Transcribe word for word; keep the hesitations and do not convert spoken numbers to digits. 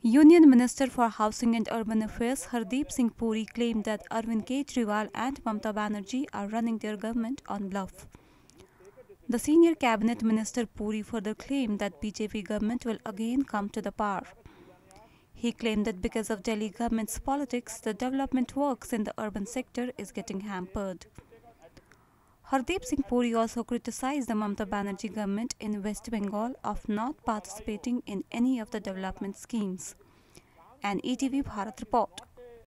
Union Minister for Housing and Urban Affairs Hardeep Singh Puri claimed that Arvind Kejriwal and Mamata Banerjee are running their government on bluff. The senior cabinet minister Puri further claimed that B J P government will again come to the power. He claimed that because of Delhi government's politics, the development works in the urban sector is getting hampered. Hardeep Singh Puri also criticized the Mamata Banerjee government in West Bengal of not participating in any of the development schemes. An E T V Bharat report.